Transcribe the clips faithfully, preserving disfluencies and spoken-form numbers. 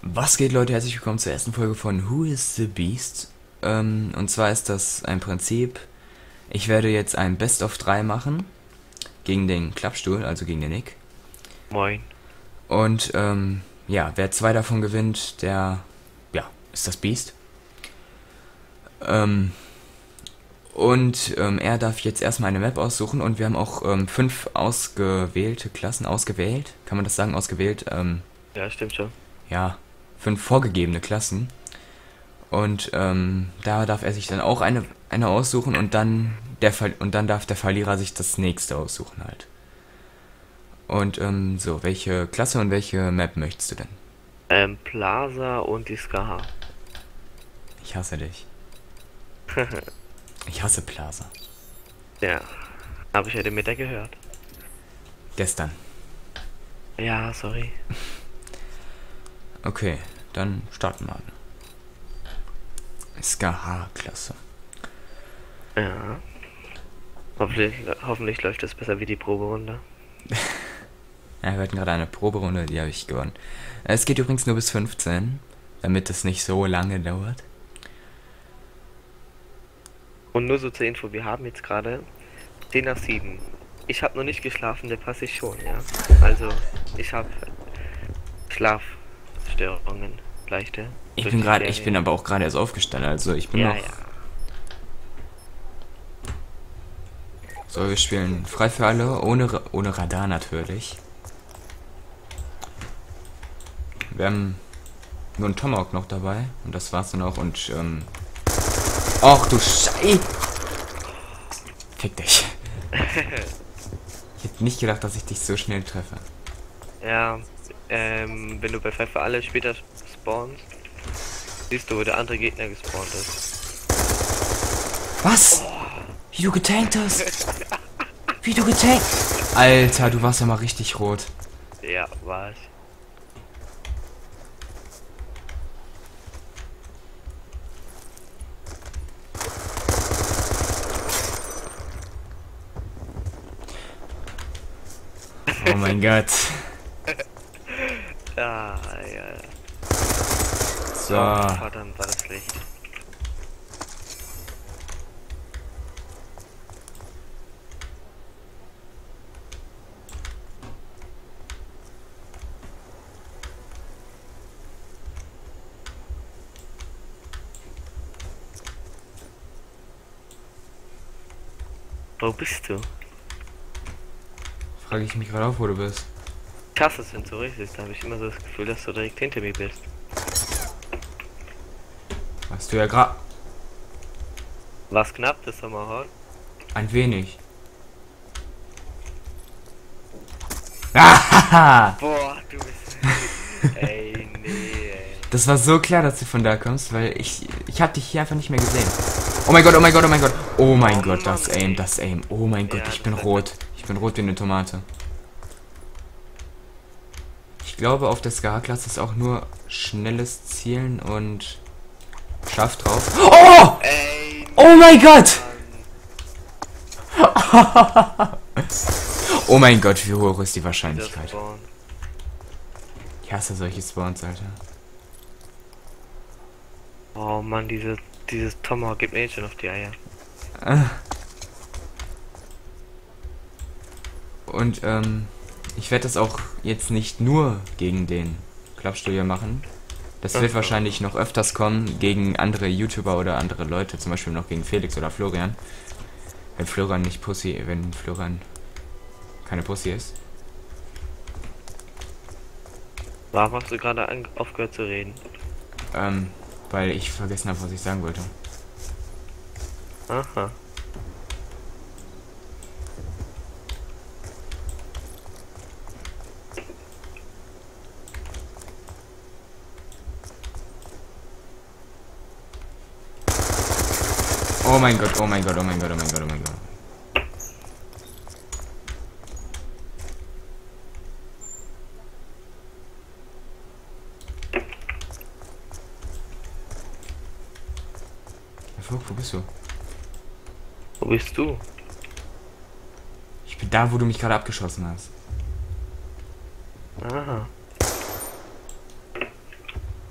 Was geht, Leute? Herzlich willkommen zur ersten Folge von Who is the Beast? Ähm, und zwar ist das ein Prinzip, ich werde jetzt ein Best of drei machen, gegen den Klappstuhl, also gegen den Nick. Moin. Und, ähm, ja, wer zwei davon gewinnt, der, ja, ist das Beast. Ähm, und ähm, er darf jetzt erstmal eine Map aussuchen und wir haben auch ähm, fünf ausgewählte Klassen, ausgewählt, kann man das sagen, ausgewählt, ähm, Ja, stimmt schon. ja, fünf vorgegebene Klassen. Und ähm, da darf er sich dann auch eine, eine aussuchen und dann der Ver und dann darf der Verlierer sich das nächste aussuchen halt. Und ähm, so, welche Klasse und welche Map möchtest du denn? Ähm, Plaza und die Skaha. Ich hasse dich. Ich hasse Plaza. Ja, habe ich heute Mittag gehört. Gestern. Ja, sorry. Okay, dann starten wir. Skaha-Klasse. Ja. Hoffentlich, hoffentlich läuft es besser wie die Proberunde. Ja, wir hatten gerade eine Proberunde, die habe ich gewonnen. Es geht übrigens nur bis fünfzehn, damit es nicht so lange dauert. Und nur so zur Info, wir haben jetzt gerade zehn nach sieben. Ich habe noch nicht geschlafen, der passe ich schon, ja. Also, ich habe Schlafstörungen, leichte. Ich durch bin die gerade, ich Ferien. bin aber auch gerade erst aufgestanden, also ich bin Ja, noch. ja. So, wir spielen frei für alle, ohne, Ra- ohne Radar natürlich. Wir haben nur einen Tomahawk noch dabei und das war's dann auch und ähm. Ach du Schei! Fick dich. Ich hätte nicht gedacht, dass ich dich so schnell treffe. Ja, ähm, wenn du bei Pfeffer alle später spawnst, siehst du, wo der andere Gegner gespawnt ist. Was? Wie du getankt hast? Wie du getankt? Alter, du warst ja mal richtig rot. Ja, was? Oh mein Gott. Ja, ja. So. Oh, verdammt, war das Licht. Wo bist du? Frage ich mich gerade auf, wo du bist. Ich hasse es, wenn du richtig, da habe ich immer so das Gefühl, dass du direkt hinter mir bist. Hast du ja gerade Was knapp, das Sommerhorn? ein wenig. Ah! Boah, du bist... ey, nee, ey. Das war so klar, dass du von da kommst, weil ich ich hab dich hier einfach nicht mehr gesehen. Oh mein Gott, oh mein Gott, oh mein Gott. Oh mein Oh Gott, das Mann, Aim, ey. das Aim. Oh mein Gott, Ja, ich das bin hat- rot. Ich bin rot wie eine Tomate. Ich glaube, auf der Ska-Klasse ist auch nur schnelles Zielen und scharf drauf. Oh! Ey, Oh mein Gott! Mann. Oh mein Gott, wie hoch ist die Wieder Wahrscheinlichkeit? Spawn. Ich hasse solche Spawns, Alter. Oh Mann, diese, dieses Tomahawk gibt mir jetzt schon auf die Eier. Und ähm, ich werde das auch jetzt nicht nur gegen den Klappstuhl hier machen. Das wird Aha. wahrscheinlich noch öfters kommen gegen andere YouTuber oder andere Leute, zum Beispiel noch gegen Felix oder Florian. Wenn Florian nicht Pussy, wenn Florian keine Pussy ist. Warum hast du gerade an- aufgehört zu reden? Ähm, weil ich vergessen habe, was ich sagen wollte. Aha. Oh mein Gott, oh mein Gott, oh mein Gott, oh mein Gott, oh mein Gott. Erfolg, wo bist du? Wo bist du? Ich bin da, wo du mich gerade abgeschossen hast. Aha.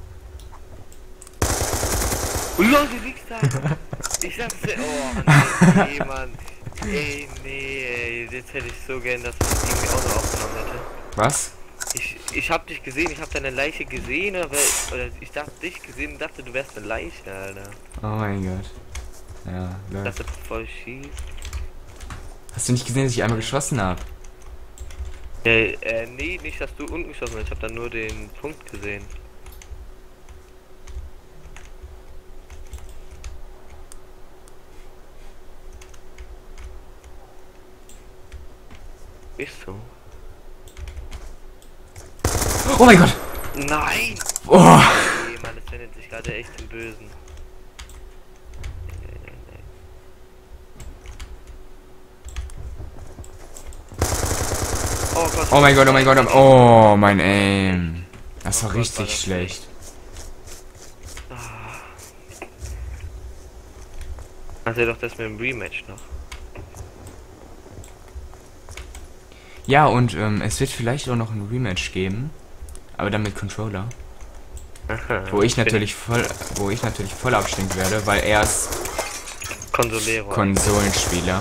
Oh Lol, du liegst da! Ich dachte, oh nee, nee, Mann. Ey, nee, ey, jetzt hätte ich so gern, dass man das irgendwie auch noch aufgenommen hätte. Was? Ich, ich hab dich gesehen, ich hab deine Leiche gesehen, aber, oder ich dachte dich gesehen und dachte, du wärst eine Leiche, Alter. Oh mein Gott. Ja, Ich läuft. dachte, voll schießt. Hast du nicht gesehen, dass ich einmal geschossen habe? Äh, äh, nee, nicht, dass du unten geschossen hast, ich hab dann nur den Punkt gesehen. Bist du? Oh mein Gott! Nein! Oh! Nee, Mann, es wendet sich gerade echt im Bösen. Nee, nee, nee, nee. Oh Gott. Oh mein Gott, oh mein Gott, oh mein Aim. Das war Oh Gott, war richtig das schlecht. Also doch das mit dem Rematch noch. Ja, und ähm, es wird vielleicht auch noch ein Rematch geben. Aber dann mit Controller. Aha, Wo ich bin natürlich voll, wo ich natürlich voll abstinken werde, weil er ist Konsolero. Konsolenspieler.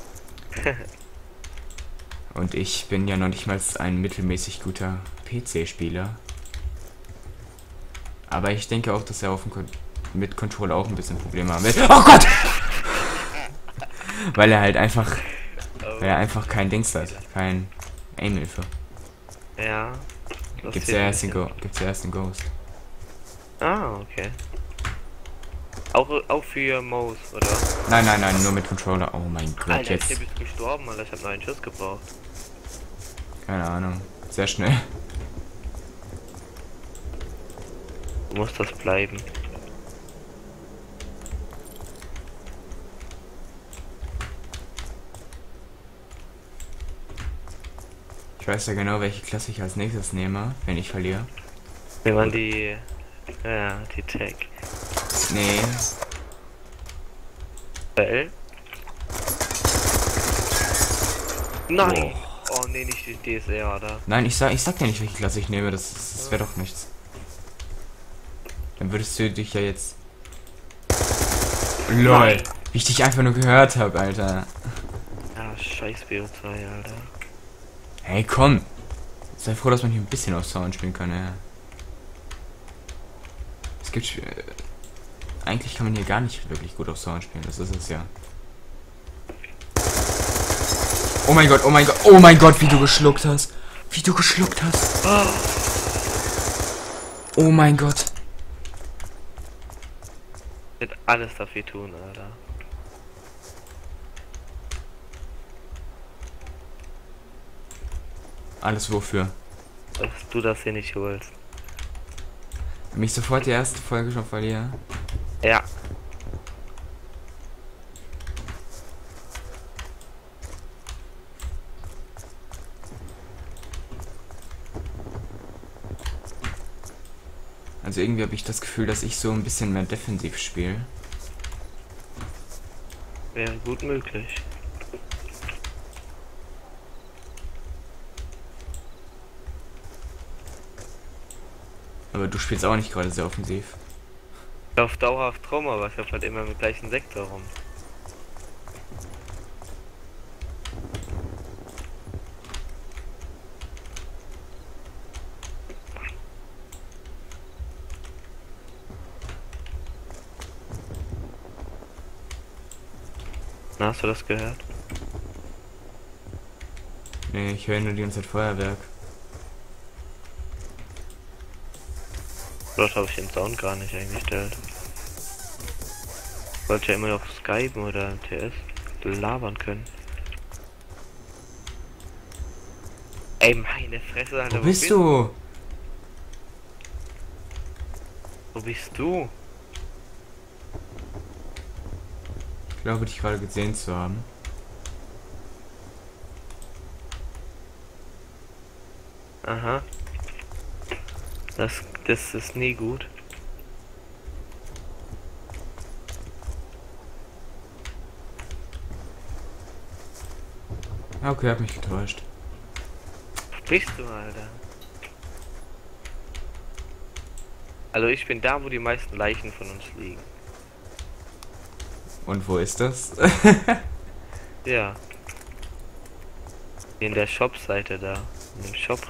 Und ich bin ja noch nicht mal ein mittelmäßig guter P C-Spieler. Aber ich denke auch, dass er auf dem Kon mit Controller auch ein bisschen Probleme haben wird. Oh Gott! Weil er halt einfach, Oh, weil er einfach kein Dings hat, kein Aim-Hilfe. ja. das Gibt's fehlt ja ein erst den bisschen. Go gibt's ja erst den Ghost. Ah, okay. Auch, auch für Mouse, oder? Nein, nein, nein, nur mit Controller. Oh mein Gott, Alter, jetzt. ich bist gestorben, Alter. Ich hab nur einen Schuss gebraucht. Keine Ahnung. Sehr schnell. Muss das bleiben. Ich weiß ja genau, welche Klasse ich als nächstes nehme, wenn ich verliere. Wir waren die. Ja, die Tech. Nee. L? Nein! Oh nee, nicht die D S R, oder? Nein, ich sag, ich sag ja nicht, welche Klasse ich nehme. Das, das wäre doch nichts. Dann würdest du dich ja jetzt. LOL. Nein. Wie ich dich einfach nur gehört habe, Alter. Ja, scheiß B O zwei, Alter. Hey, komm. Sei froh, dass man hier ein bisschen auf Sound spielen kann, ja. Es gibt. Sp- äh, Eigentlich kann man hier gar nicht wirklich gut auf Sound spielen, das ist es ja. Oh mein Gott, oh mein Gott, oh mein Gott, wie du geschluckt hast. Wie du geschluckt hast. Oh mein Gott. Ich werde alles dafür tun, Alter. Alles wofür? Dass du das hier nicht holst. Wenn ich sofort die erste Folge schon verliere. Ja. Also irgendwie habe ich das Gefühl, dass ich so ein bisschen mehr defensiv spiele. Wäre gut möglich. Aber du spielst auch nicht gerade sehr offensiv. Ich lauf dauerhaft rum, aber ich hab halt immer im gleichen Sektor rum. Na, hast du das gehört? Nee, ich höre nur die ganze Zeit Feuerwerk. Dort habe ich den Sound gar nicht eingestellt. Ich wollte ja immer noch Skypen oder M T S labern können. Ey, meine Fresse, Alter. Wo bist du? Wo bist du? Ich glaube, dich gerade gesehen zu haben. Aha. Das, das ist nie gut. Ah, okay, hab mich getäuscht. Wo bist du, Alter? Also ich bin da, wo die meisten Leichen von uns liegen. Und wo ist das? Ja. In der Shop-Seite da. In dem Shop.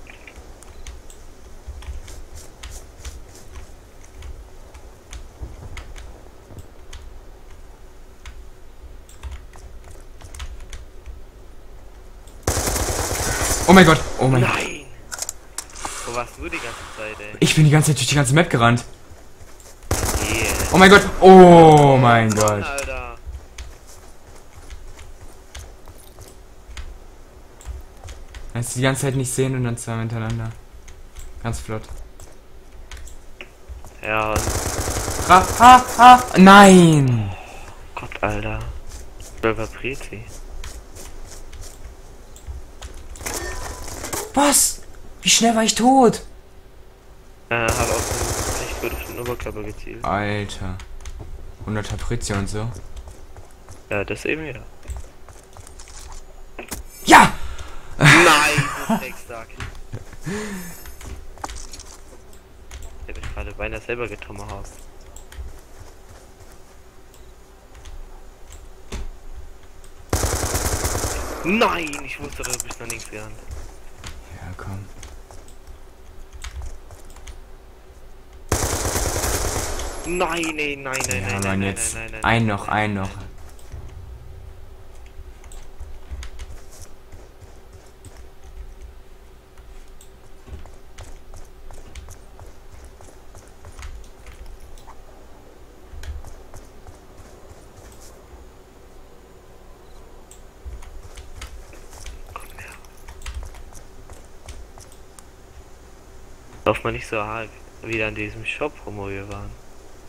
Oh mein Gott, oh mein Gott. Nein! Wo warst du die ganze Zeit, ey? Ich bin die ganze Zeit durch die ganze Map gerannt. Yeah. Oh mein Gott, oh mein Mann, Gott. Alter. Kannst du die ganze Zeit nicht sehen und dann zwei hintereinander. Ganz flott. Ja, Ha, ha, ha. Nein! Gott, Alter. Silver Prezi. Was? Wie schnell war ich tot? Äh, hat auch nicht gut auf den Oberkörper gezielt. Alter. hunderter Prezi und so. Ja, das eben ja. Ja! Nein, du Drecksack. Ich hab mich gerade beinahe selber getomahawkt. Nein, ich wusste, du bist noch nichts gerannt. Ja, komm. Nein, ey, nein, nein, Ja, nein, nein, Mann, nein, jetzt. nein, nein, nein, Ein nein, noch, nein, ein nein, noch. nein. Lauf mal nicht so hart wieder an diesem Shop rum, wo wir waren.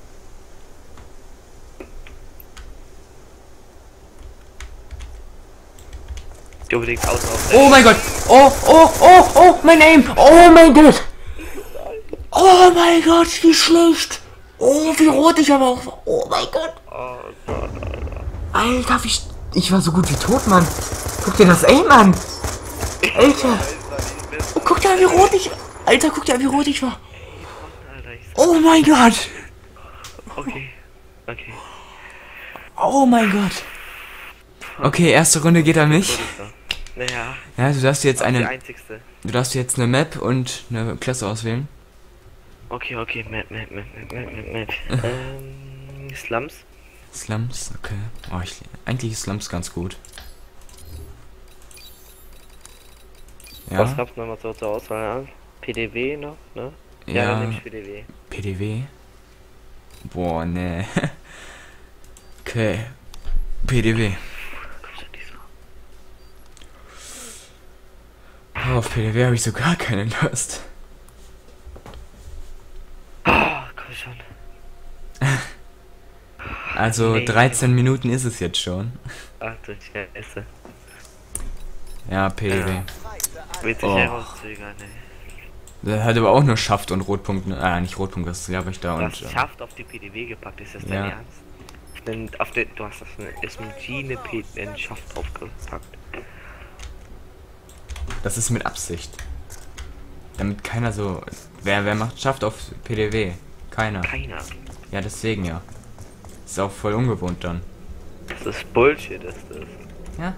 Ich unbedingt außen auf der Oh mein Gott! Oh, oh, oh, oh, mein Aim! Oh mein Gott! Oh mein Gott, wie schlecht! Oh, wie rot ich aber auch war. Oh mein Gott! Oh Gott, Alter. Alter, wie... sch- Ich war so gut wie tot, Mann. Guck dir das Aim an! Alter! Oh, guck dir an, wie rot ich... Alter, guck dir an, wie rot ich war. Alter, ich Oh mein Gott! Okay, okay. Oh mein Gott! Okay, erste Runde geht an mich. Naja, Ja, du darfst jetzt die eine... einzigste. Du darfst jetzt eine Map und eine Klasse auswählen. Okay, okay, Map, Map, Map, Map, Map, Map. ähm, Slums. Slums, okay. Oh, ich, eigentlich ist Slums ganz gut. Ja, Was gab's nochmal so zur Auswahl an? P D W noch, ne? Ja, ja, dann nehm ich P D W. P D W. Boah, ne. Okay. P D W. Oh, auf P D W habe ich so gar keine Lust. Ah, komm schon. Also Nee. dreizehn Minuten ist es jetzt schon. Ach du Scheiße. Ja, P D W. Wird sich Oh. herauszögern, ey. Das hat aber auch nur Schaft und Rotpunkt. Ah, nicht Rotpunkt, das habe ich da Du und. hast äh, Schaft auf die P D W gepackt, ist das dein Ja. Ernst? Auf den, auf den, du hast das eine S M G eine P einen Schaft draufgepackt. Das ist mit Absicht. Damit keiner so. Wer, wer macht Schaft auf P D W? Keiner. Keiner. Ja, deswegen ja. Ist auch voll ungewohnt dann. Das ist Bullshit, ist das. Ja.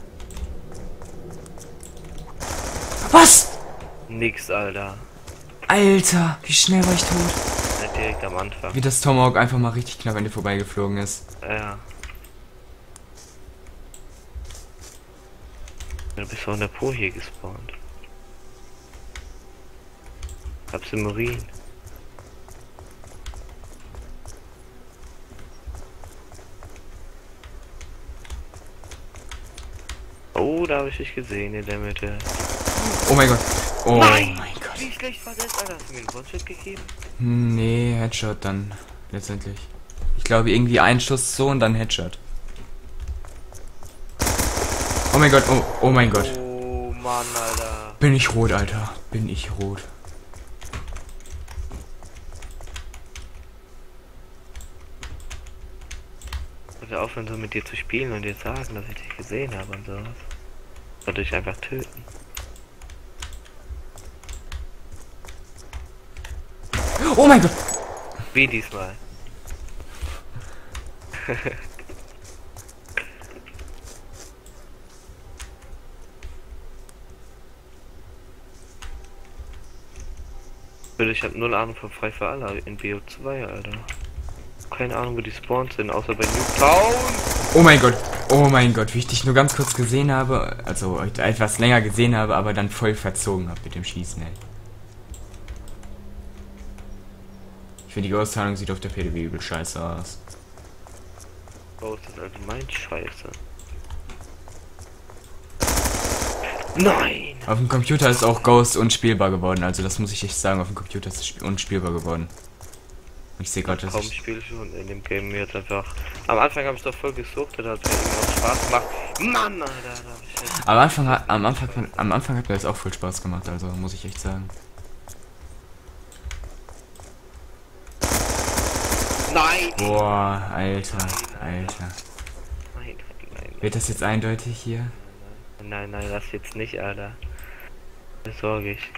Was? Nix, Alter. Alter, wie schnell war ich tot? Nicht direkt am Anfang. Wie das Tomahawk einfach mal richtig knapp an dir vorbeigeflogen ist. Ja. Du bist von der Pro hier gespawnt. Hab's im Urin. Oh, da habe ich dich gesehen in der Mitte. Oh mein Gott. Oh Nein! mein Gott. Wie schlecht war das, Alter? Hast du mir einen One-Shot gegeben? Nee, Headshot dann. Letztendlich. Ich glaube irgendwie ein Schuss so und dann Headshot. Oh mein Gott, oh, oh mein Gott. Oh Mann, Alter. Bin ich rot, Alter. Bin ich rot. Ich würde aufhören, so mit dir zu spielen und dir sagen, dass ich dich gesehen habe und sowas. Oder dich einfach töten. Oh mein Gott. Wie diesmal. Ich habe null Ahnung von Frei für alle in B O zwei, Alter. Keine Ahnung, wo die Spawns sind, außer bei Nuketown. Oh mein Gott, oh mein Gott, wie ich dich nur ganz kurz gesehen habe, also etwas länger gesehen habe, aber dann voll verzogen habe mit dem Schießen, ey. Ich finde, die Auszahlung sieht auf der P D W übel scheiße aus. Oh, das ist allgemein scheiße. Nein! Auf dem Computer ist auch Ghost unspielbar geworden, also das muss ich echt sagen, auf dem Computer ist es unspielbar geworden. Ich sehe gerade, dass Kaum ich... spiele schon in dem Game jetzt einfach. Am Anfang habe ich doch voll gesucht, da hat mir irgendwas Spaß gemacht. Mann, Alter, da hab ich jetzt... Am Anfang, hat- am, Anfang, am Anfang hat mir das auch voll Spaß gemacht, also muss ich echt sagen. Nein! Boah, Alter, Nein, Alter. Nein, nein, nein. Wird das jetzt eindeutig hier? Nein, nein, das jetzt nicht, Alter. Das sorge ich.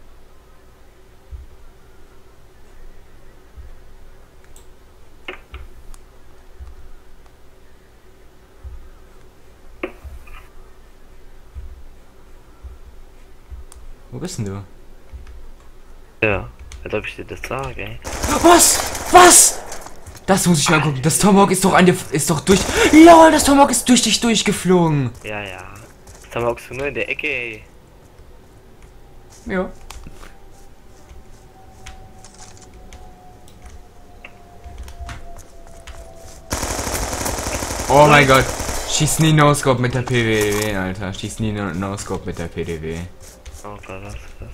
Wo bist denn du? Ja, als ob ich dir das sage, ey. Was? Was? Das muss ich mal gucken. Das Tomahawk ist doch an dir, ist doch durch... LOL, das Tomahawk ist durch dich durchgeflogen. Ja, ja. Das haben wir auch so nur in der Ecke, ey. Ja. Oh mein Gott. Schieß nie No-Scope mit der P D W, Alter. Schieß nie No- No-Scope mit der P D W. Oh Gott, was ist das?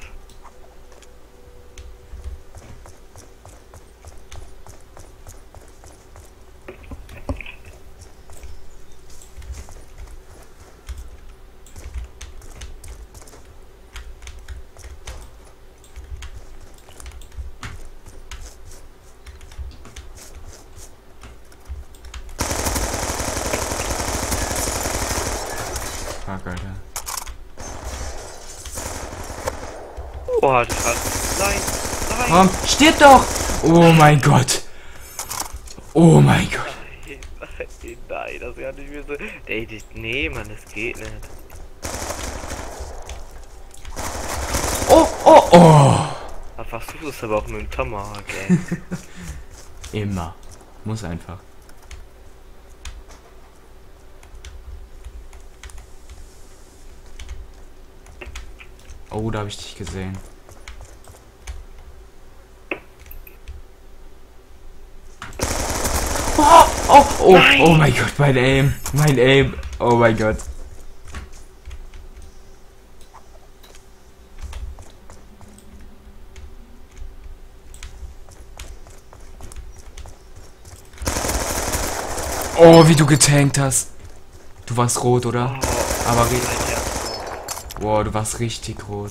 Fuck, Alter. Oh, das hat... Nein! Nein! Komm, stirb doch! Oh mein Gott. Oh mein Gott. Nein, nein, nein, das kann nicht mehr so... Ey, das, nee, Mann, das geht nicht. Oh, oh, oh. Da versuchst du es aber auch mit dem Tomahawk, ey. Immer. Muss einfach. Oh, da habe ich dich gesehen. Oh, oh, oh, Nein. oh mein Gott, mein Aim. Mein Aim. Oh mein Gott. Oh, wie du getankt hast. Du warst rot, oder? Oh, Aber richtig. mein Herz. Boah, du warst richtig rot.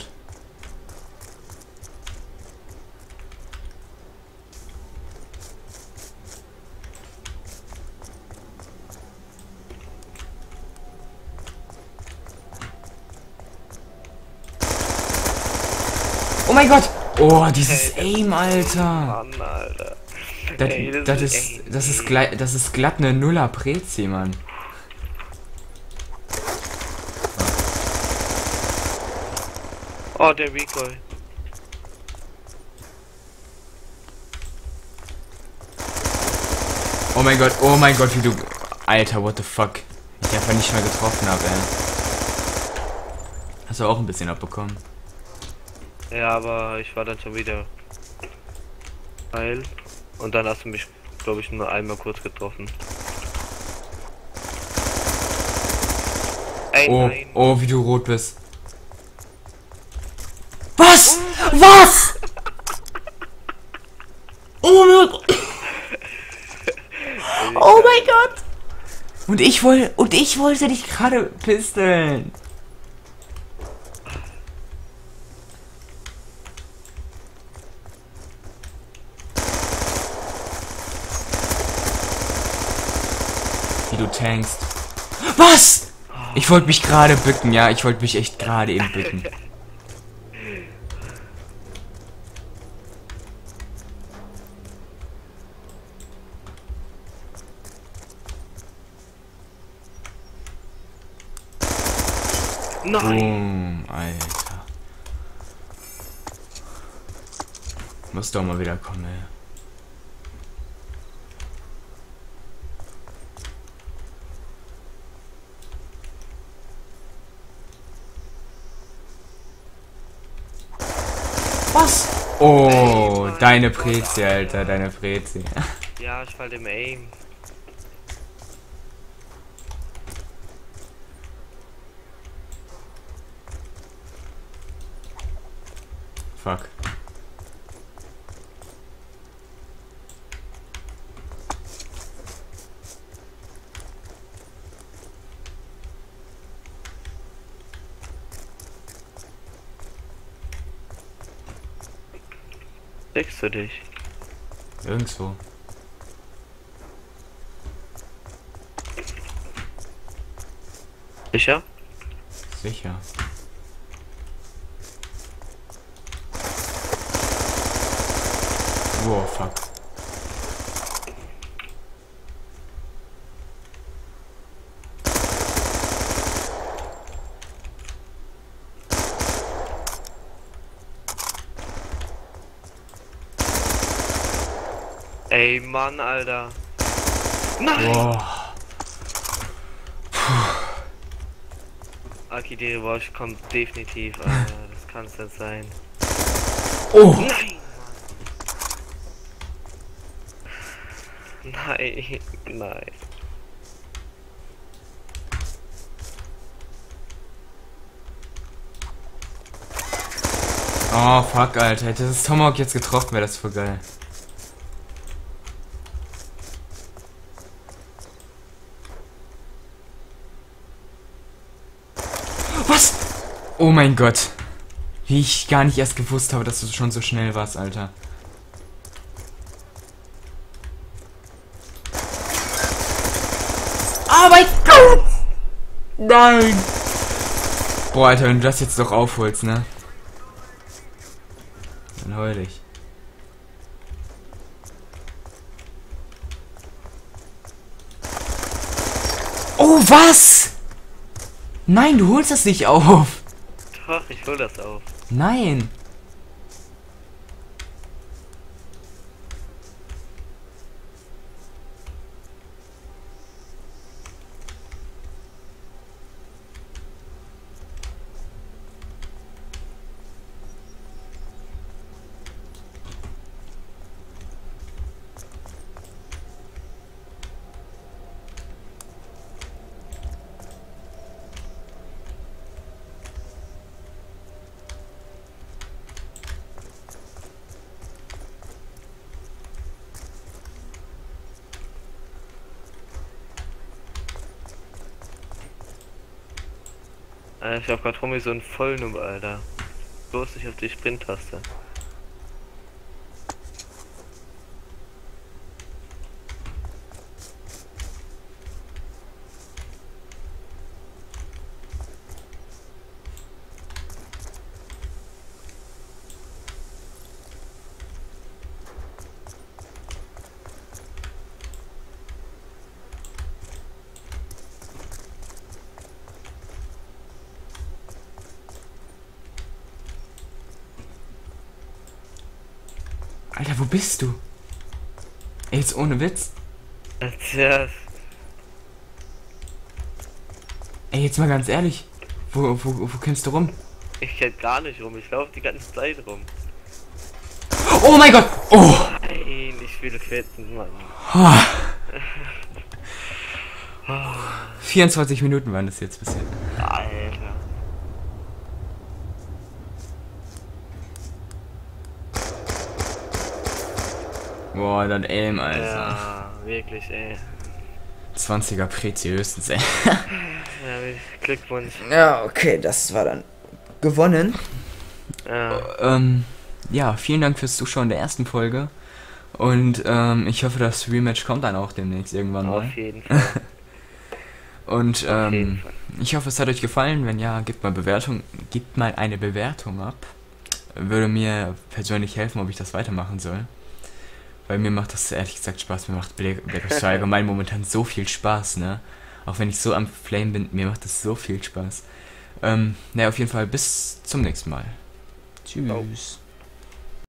Oh mein Gott! Oh, dieses Hey, Aim, Alter! Mann, Alter. Das, Ey, das das ist- ist, ey, das ist nee. gleich, das ist glatt eine Nuller Prezi, Mann. Oh, der Recoil. Oh mein Gott, oh mein Gott, wie du... Alter, what the fuck. Ich einfach nicht mehr getroffen habe, ey. Hast du auch ein bisschen abbekommen? Ja, aber ich war dann schon wieder heil. Und dann hast du mich, glaube ich, nur einmal kurz getroffen. Ey, Oh, nein. oh, wie du rot bist. Was? Was? Oh mein Gott. Oh mein Gott. Und ich wollte, und ich wollte dich gerade pisteln. Wie du tankst. Was? Ich wollte mich gerade bücken, ja, ich wollte mich echt gerade eben bücken. Nein. Boom, Alter. Muss doch mal wieder kommen, ey. Was? Oh, deine Prezi, Alter, deine Prezi. Ja, ich fall im Aim. Fuck. Deckst du dich? Irgendwo. Sicher? Sicher. Oh, fuck. Ey, Mann, Alter. Nein! Boah. Aki, die Revanche kommt definitiv, Alter. Das kann es nicht sein. Oh! Nein, Mann. Nein, nein. Oh, fuck, Alter. Hätte das Tomahawk jetzt getroffen, wäre das voll geil. Was? Oh mein Gott. Wie ich gar nicht erst gewusst habe, dass du schon so schnell warst, Alter. Oh mein Gott! Nein! Boah, Alter, wenn du das jetzt doch aufholst, ne? Dann heul ich. Oh, was? Nein, du holst das nicht auf. Doch, ich hol das auf. Nein. Äh, Ich hab grad Tommy so ein Vollnummer, Alter. Bloß nicht auf die Sprint-Taste. Alter, wo bist du? Ey, jetzt ohne Witz. Tja, Ey, jetzt mal ganz ehrlich. Wo, wo, wo kämpfst du rum? ich kenn gar nicht rum, ich laufe die ganze Zeit rum. Oh mein Gott! Oh! Nein, ich will fetzen, Mann. vierundzwanzig Minuten waren das jetzt bisher. Alter. Boah, dann Aim, Alter. Ja, wirklich, ey. zwanziger Prezi höchstens, ey. Ja, Glückwunsch. Ja, okay, das war dann gewonnen. Ja. Ähm, ja, vielen Dank fürs Zuschauen der ersten Folge. Und ähm, ich hoffe, das Rematch kommt dann auch demnächst irgendwann mal. Auf jeden Fall. Und Auf jeden ähm, Fall. ich hoffe, es hat euch gefallen. Wenn ja, gebt mal Bewertung, gebt mal eine Bewertung ab. Würde mir persönlich helfen, ob ich das weitermachen soll. Weil mir macht das ehrlich gesagt Spaß. Mir macht Black Black Ops zwei allgemein momentan so viel Spaß, ne? Auch wenn ich so am Flame bin, mir macht das so viel Spaß. Ähm, naja, auf jeden Fall bis zum nächsten Mal. Tschüss. Oh.